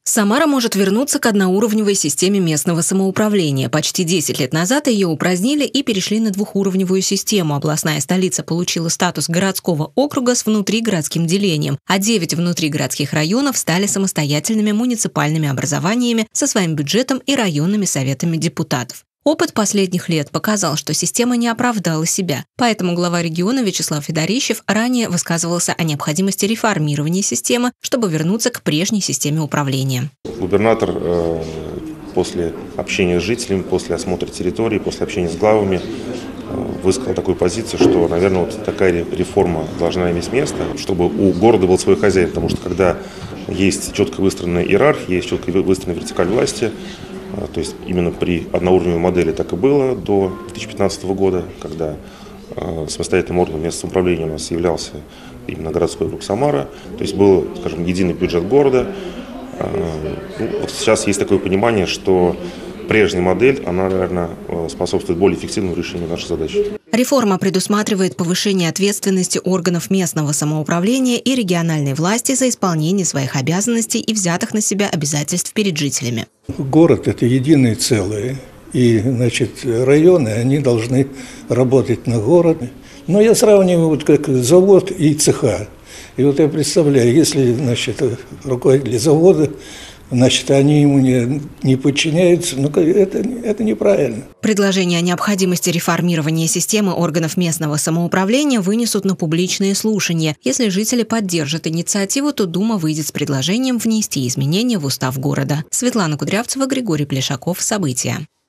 Самара может вернуться к одноуровневой системе местного самоуправления. Почти 10 лет назад ее упразднили и перешли на двухуровневую систему. Областная столица получила статус городского округа с внутригородским делением, а 9 внутригородских районов стали самостоятельными муниципальными образованиями со своим бюджетом и районными советами депутатов. Опыт последних лет показал, что система не оправдала себя. Поэтому глава региона Вячеслав Федорищев ранее высказывался о необходимости реформирования системы, чтобы вернуться к прежней системе управления. Губернатор после общения с жителями, после осмотра территории, после общения с главами высказал такую позицию, что, наверное, вот такая реформа должна иметь место, чтобы у города был свой хозяин. Потому что когда есть четко выстроенная иерархия, есть четко выстроенная вертикаль власти, то есть именно при одноуровневой модели так и было до 2015 года, когда самостоятельным органом местного самоуправления у нас являлся именно городской округ Самара. То есть был, скажем, единый бюджет города. Вот сейчас есть такое понимание, что прежняя модель, она, наверное, способствует более эффективному решению нашей задачи. Реформа предусматривает повышение ответственности органов местного самоуправления и региональной власти за исполнение своих обязанностей и взятых на себя обязательств перед жителями. Город – это единое целое, и, значит, районы, они должны работать на город. Но я сравниваю вот как завод и цеха. И вот я представляю, если, значит, руководители завода, значит, они ему не подчиняются, но это неправильно. Предложение о необходимости реформирования системы органов местного самоуправления вынесут на публичные слушания. Если жители поддержат инициативу, то Дума выйдет с предложением внести изменения в устав города. Светлана Кудрявцева, Григорий Плешаков. События.